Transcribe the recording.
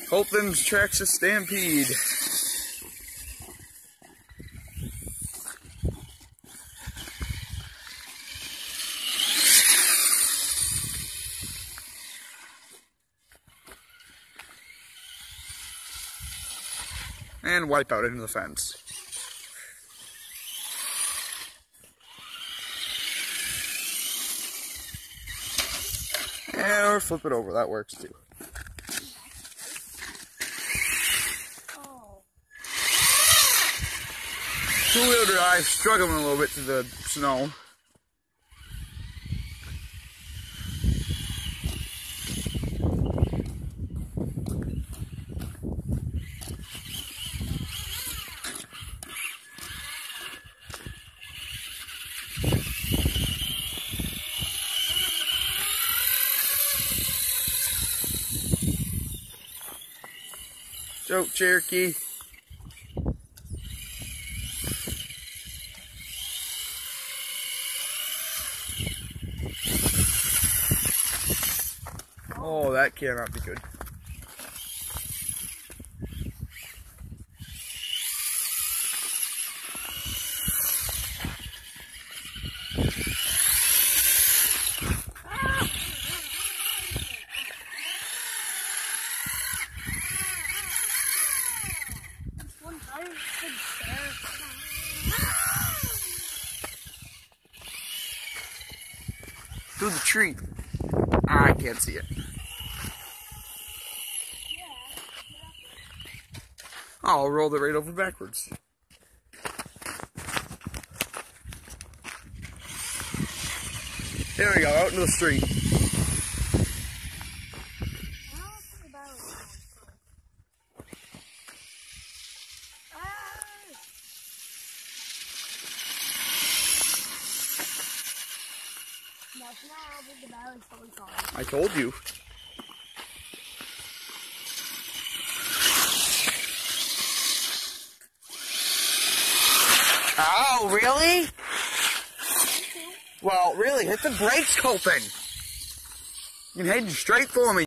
Colton's Traxxas Stampede. And wipe out into the fence. Or flip it over, that works too. Two-wheel drive, struggling a little bit through the snow. Joke Cherokee. Oh, that cannot be good. Through the tree. I can't see it. Oh, I'll roll it right over backwards. There we go, out into the street. I told you. Oh, really? Well, really, hit the brakes, Colton. You're heading straight for me.